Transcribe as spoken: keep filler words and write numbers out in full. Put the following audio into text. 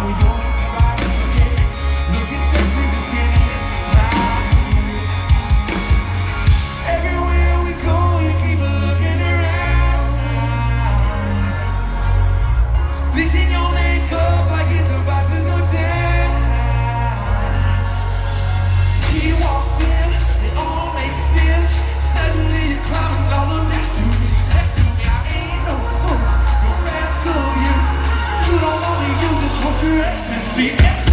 your body, yeah. Looking sexy, the skinny, everywhere we go, you keep looking around. Fixing your makeup like it's about to go down. He walks in, it all makes sense. Suddenly you're climbing all up next to me, next to me. I ain't no fool, no rascal, you. You don't want me, you just want your ecstasy.